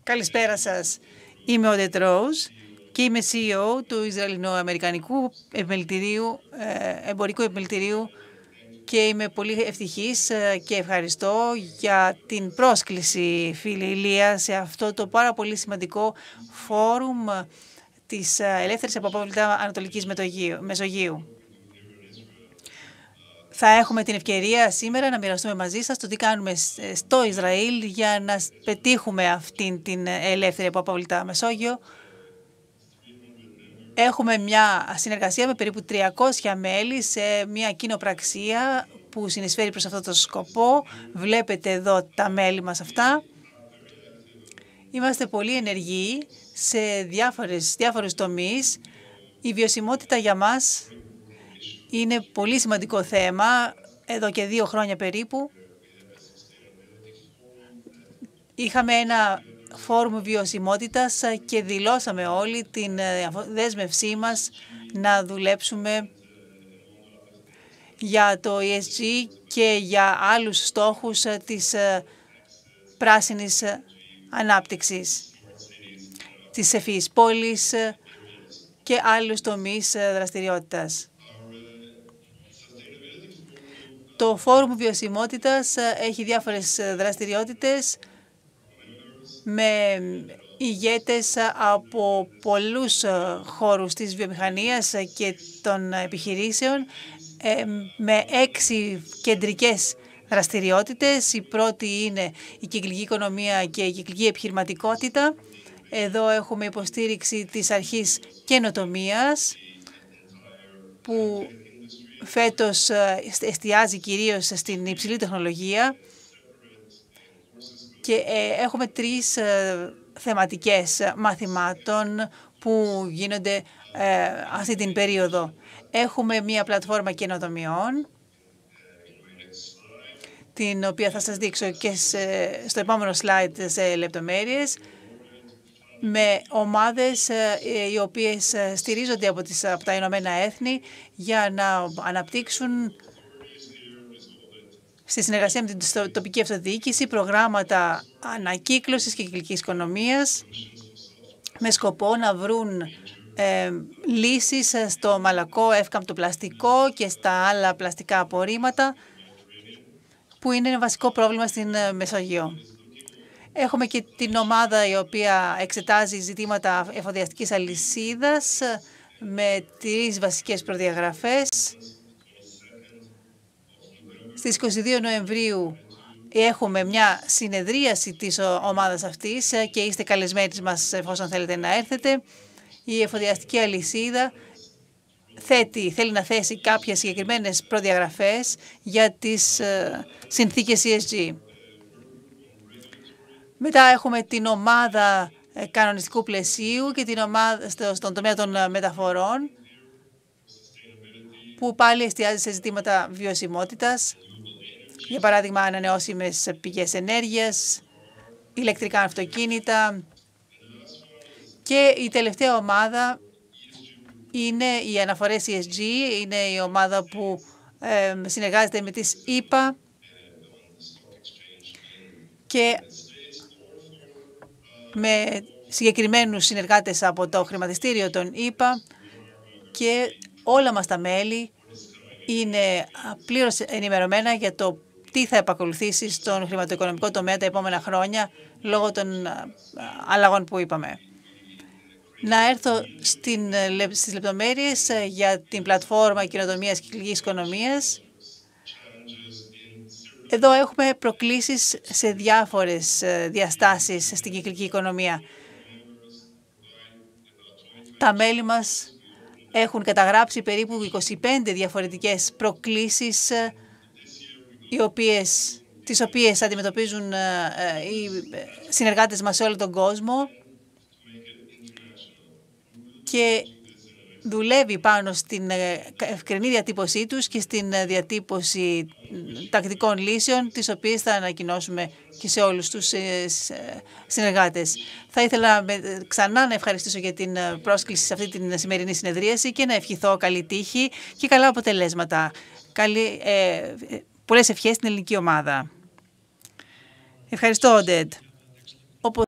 Καλησπέρα σας. Είμαι ο Oded και είμαι CEO του Ισραηλινο-Αμερικανικού Εμπορικού Επιμελητηρίου και είμαι πολύ ευτυχής και ευχαριστώ για την πρόσκληση, φίλη Ηλία, σε αυτό το πάρα πολύ σημαντικό φόρουμ της ελεύθερης από απόβλητα Ανατολικής Μεσογείου. Θα έχουμε την ευκαιρία σήμερα να μοιραστούμε μαζί σας το τι κάνουμε στο Ισραήλ για να πετύχουμε αυτήν την ελεύθερη από απόβλητα Μεσόγειο. Έχουμε μια συνεργασία με περίπου 300 μέλη σε μια κοινοπραξία που συνεισφέρει προς αυτό το σκοπό. Βλέπετε εδώ τα μέλη μας αυτά. Είμαστε πολύ ενεργοί σε διάφορους τομείς. Η βιωσιμότητα για μας είναι πολύ σημαντικό θέμα, εδώ και 2 χρόνια περίπου. Είχαμε ένα φόρουμ βιωσιμότητας και δηλώσαμε όλοι την δέσμευσή μας να δουλέψουμε για το ESG και για άλλους στόχους της πράσινης ανάπτυξης, της ευφυής πόλης και άλλους τομείς δραστηριότητας. Το Φόρουμ Βιωσιμότητας έχει διάφορες δραστηριότητες με ηγέτες από πολλούς χώρους της βιομηχανίας και των επιχειρήσεων, με 6 κεντρικές δραστηριότητες. Η πρώτη είναι η κυκλική οικονομία και η κυκλική επιχειρηματικότητα. Εδώ έχουμε υποστήριξη της αρχής καινοτομίας, που φέτος εστιάζει κυρίως στην υψηλή τεχνολογία, και έχουμε 3 θεματικές μαθημάτων που γίνονται αυτή την περίοδο. Έχουμε μία πλατφόρμα καινοτομιών, την οποία θα σας δείξω και στο επόμενο slide σε λεπτομέρειες, με ομάδες οι οποίες στηρίζονται από τα Ηνωμένα Έθνη για να αναπτύξουν στη συνεργασία με την τοπική αυτοδιοίκηση προγράμματα ανακύκλωσης και κυκλικής οικονομίας με σκοπό να βρουν λύσεις στο μαλακό εύκαμπτο πλαστικό και στα άλλα πλαστικά απορρίμματα που είναι ένα βασικό πρόβλημα στην Μεσόγειο. Έχουμε και την ομάδα η οποία εξετάζει ζητήματα εφοδιαστικής αλυσίδας με 3 βασικές προδιαγραφές. Στις 22 Νοεμβρίου έχουμε μια συνεδρίαση της ομάδας αυτής και είστε καλεσμένοι μας εφόσον θέλετε να έρθετε. Η εφοδιαστική αλυσίδα θέλει να θέσει κάποιες συγκεκριμένες προδιαγραφές για τις συνθήκες ESG. Μετά έχουμε την ομάδα κανονιστικού πλαισίου και την ομάδα στον τομέα των μεταφορών, που πάλι εστιάζει σε ζητήματα βιωσιμότητας. Για παράδειγμα, ανανεώσιμες πηγές ενέργειας, ηλεκτρικά αυτοκίνητα. Και η τελευταία ομάδα είναι οι αναφορές ESG, είναι η ομάδα που συνεργάζεται με τις ΗΠΑ και με συγκεκριμένους συνεργάτες από το χρηματιστήριο των ΗΠΑ, και όλα μας τα μέλη είναι πλήρως ενημερωμένα για το τι θα επακολουθήσει στον χρηματοοικονομικό τομέα τα επόμενα χρόνια λόγω των αλλαγών που είπαμε. Να έρθω στις λεπτομέρειες για την πλατφόρμα καινοτομίας και κυκλικής οικονομίας. Εδώ έχουμε προκλήσεις σε διάφορες διαστάσεις στην κυκλική οικονομία. Τα μέλη μας έχουν καταγράψει περίπου 25 διαφορετικές προκλήσεις τις οποίες αντιμετωπίζουν οι συνεργάτες μας σε όλο τον κόσμο, και δουλεύει πάνω στην ευκρινή διατύπωσή τους και στην διατύπωση τακτικών λύσεων, τις οποίες θα ανακοινώσουμε και σε όλους τους συνεργάτες. Θα ήθελα ξανά να ευχαριστήσω για την πρόσκληση σε αυτή την σημερινή συνεδρίαση και να ευχηθώ καλή τύχη και καλά αποτελέσματα. Πολλές ευχές στην ελληνική ομάδα. Ευχαριστώ, Oded.